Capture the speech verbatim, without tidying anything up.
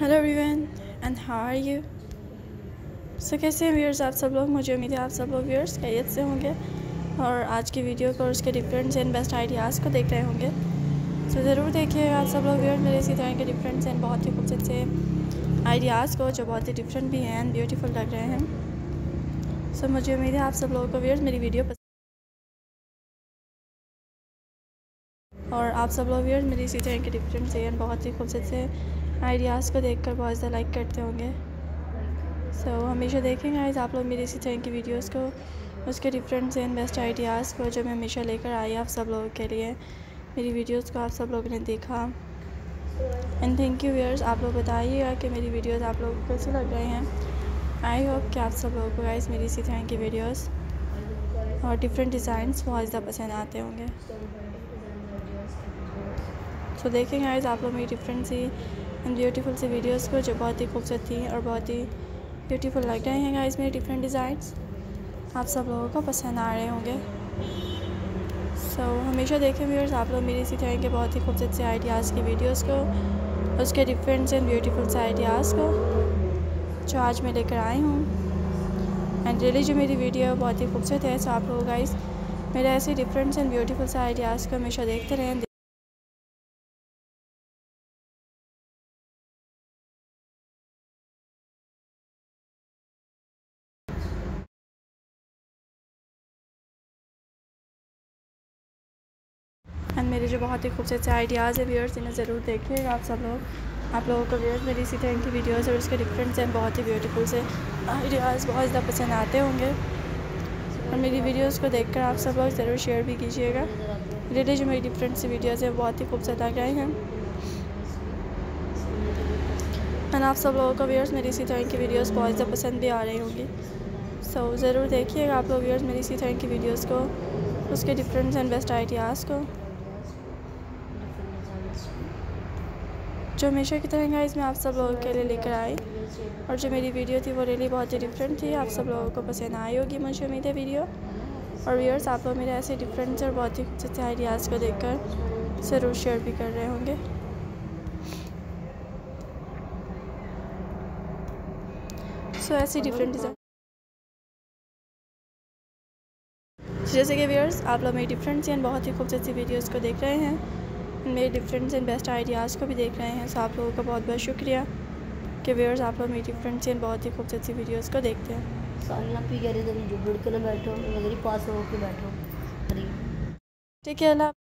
Hello everyone and how are you. So कैसे हैं viewers आप सब लोग। मुझे उम्मीद है आप सब लोग व्यूअर्स खैरियत से होंगे और आज की वीडियो को और उसके डिफरेंट एंड बेस्ट आइडियाज़ को देख रहे होंगे। सो so, ज़रूर देखिएगा आप सब लोग व्यूअर्स मेरे इसी तरह के डिफरेंट एंड बहुत ही खूबसूरत से आइडियाज़ को जो बहुत ही डिफरेंट भी हैं एंड ब्यूटीफुल लग रहे हैं। सो so, मुझे उम्मीद है आप सब लोगों को व्यूअर्स मेरी वीडियो पसंद और आप सब लोग व्यूअर्स मेरी इसी तरह के डिफरेंट से एंड बहुत ही खूबसूरत से आइडियाज़ को देखकर बहुत ज़्यादा लाइक करते होंगे। सो so, हमेशा देखेंगे गाइस आप लोग मेरी इसी तरह की वीडियोस को उसके डिफरेंट एंड बेस्ट आइडियाज़ को जो मैं हमेशा लेकर आई आप सब लोगों के लिए। मेरी वीडियोस को आप सब लोगों ने देखा एंड थैंक यू व्यूअर्स। आप लोग बताइएगा कि मेरी वीडियोस आप लोगों को कैसे लग रहे हैं। आई होप कि आप सब लोगों को गाइस मेरी इसी तरह की वीडियोस और डिफरेंट डिज़ाइंस बहुत ज़्यादा पसंद आते होंगे। सो so, देखेंगे गाइस आप लोग मेरी डिफरेंट सी एंड ब्यूटीफुल सी वीडियोस को जो बहुत ही खूबसूरत थी और बहुत ही ब्यूटीफुल लग रहे हैं गाइस मेरे डिफरेंट डिज़ाइंस आप सब लोगों को पसंद आ रहे होंगे। सो so, हमेशा देखें व्यूअर्स आप लोग मेरी इसी तरह के बहुत ही खूबसूरत से आइडियाज़ की वीडियोस को उसके डिफरेंट एंड ब्यूटीफुल से आइडियाज़ को जो आज मैं लेकर आई हूँ एंड रियली जो मेरी वीडियो बहुत ही खूबसूरत है। सो आप लोग गाइस मेरे ऐसे डिफरेंट एंड ब्यूटीफुल से आइडियाज़ को हमेशा देखते रहें। एंड मेरे जो बहुत ही खूबसूरत से आइडियाज़ है व्यूअर्स इन्हें ज़रूर देखिएगा आप सब लोग। आप लोगों को व्यूअर्स मेरी इसी तरह की वीडियोस और उसके डिफरेंट एंड बहुत ही ब्यूटीफुल से आइडियाज़ बहुत ज़्यादा पसंद आते होंगे और मेरी वीडियोस को देखकर आप सब लोग ज़रूर शेयर भी कीजिएगा। रियली जो मेरी डिफरेंट सी वीडियोज़ है बहुत ही खूबसूरत लग रहे हैं एंड आप सब लोगों को व्यूअर्स मेरी इसी तरह की वीडियोज़ बहुत ज़्यादा पसंद भी आ रही होंगी। सो so, ज़रूर देखिएगा आप लोग व्यूअर्स मेरी इसी तरह की वीडियोज़ को उसके डिफरेंट एंड बेस्ट आइडियाज़ को जो हमेशा की तरह गाइस मैं आप सब लोगों के लिए लेकर आई और जो मेरी वीडियो थी वो रियली बहुत ही डिफरेंट थी। आप सब लोगों को पसंद आई होगी मुझे उम्मीद है वीडियो। और व्यूअर्स आप लोग मेरे ऐसे डिफरेंट और बहुत ही खूबसूरत आइडियाज़ को देखकर ज़रूर शेयर भी कर रहे होंगे। सो so, ऐसी डिफरेंट डिज़ाइन जैसे कि व्यूअर्स आप लोग मेरी डिफरेंट एंड बहुत ही खूबसूरत सी वीडियोज़ को देख रहे हैं मेरे डिफरेंट एंड बेस्ट आइडियाज़ को भी देख रहे हैं। सो आप लोगों का बहुत बहुत शुक्रिया कि व्यूअर्स आप लोग मेरी डिफरेंट एंड बहुत ही खूबसूरत सी वीडियोज़ को देखते हैं। सामने भी कह रहे थे जो बुड़ के ना बैठो, पास हो के बैठो। ठीक है अल्लाह।